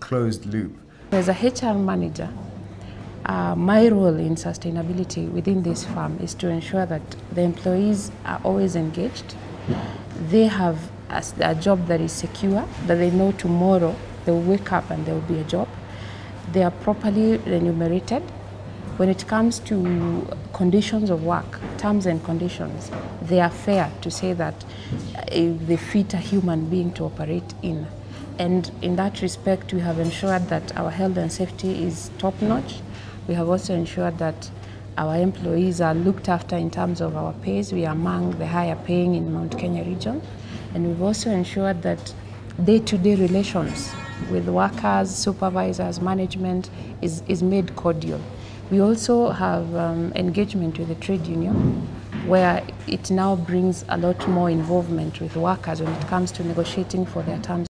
closed loop. As a HR manager, my role in sustainability within this firm is to ensure that the employees are always engaged. They have a job that is secure, that they know tomorrow they will wake up and there will be a job. They are properly remunerated. When it comes to conditions of work, terms and conditions, they are fair, to say that they fit a human being to operate in. And in that respect, we have ensured that our health and safety is top-notch. We have also ensured that our employees are looked after in terms of our pays. We are among the higher paying in Mount Kenya region. And we've also ensured that day-to-day relations with workers, supervisors, management is made cordial. We also have engagement with the trade union, where it now brings a lot more involvement with workers when it comes to negotiating for their terms.